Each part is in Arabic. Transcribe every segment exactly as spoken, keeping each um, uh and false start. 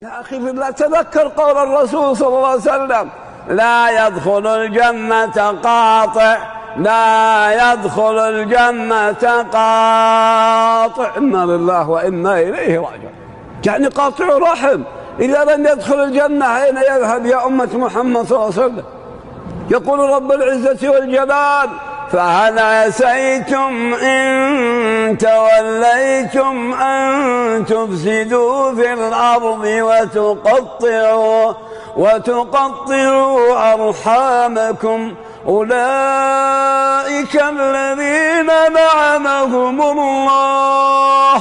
يا أخي لا تذكر قول الرسول صلى الله عليه وسلم: لا يدخل الجنة قاطع، لا يدخل الجنة قاطع. إنا لله وإنا إليه راجعون. يعني قاطع رحم إذا لم يدخل الجنة أين يذهب يا أمة محمد صلى الله عليه وسلم؟ يقول رب العزة والجلال: فهل عسيتم إن توليتم أن تفسدوا في الأرض وتقطعوا وتقطعوا أرحامكم أولئك الذين لعنهم الله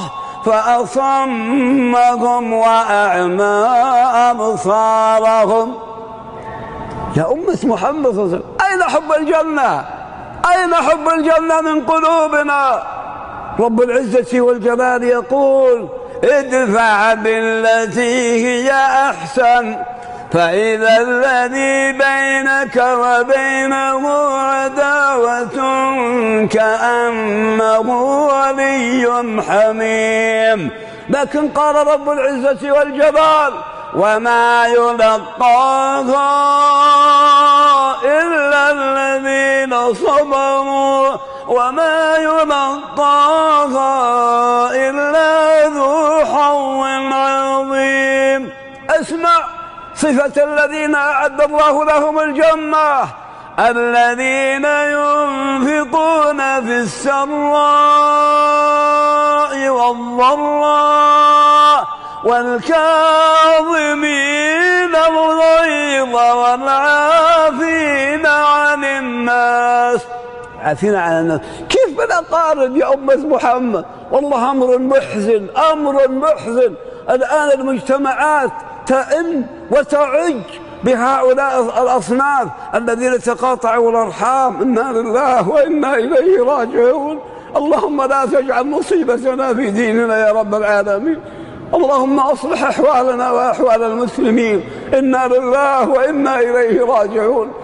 فأصمهم وأعمى أبصارهم. يا أمة محمد صلى الله عليه وسلم، أين حب الجنة؟ أين حب الجنة من قلوبنا؟ رب العزة والجلال يقول: ادفع بالتي هي أحسن فإذا الذي بينك وبينه عداوة كأنه ولي حميم. لكن قال رب العزة والجلال: وما يلقاها إلا الذين صبروا وما يلقاها إلا ذو حظ عظيم. اسمع صفة الذين أعد الله لهم الجنة: الذين ينفقون في السراء والضراء والكاظمين الغيظ والعافين عن الناس. عافين عن الناس كيف بنقارن يا أمة محمد؟ والله أمر محزن، أمر محزن. الآن المجتمعات تئن وتعج بهؤلاء الأصناف الذين تقاطعوا الأرحام. إنا لله وإنا إليه راجعون. اللهم لا تجعل مصيبتنا في ديننا يا رب العالمين. اللهم أصلح أحوالنا وأحوال المسلمين. إنا لله وإنا إليه راجعون.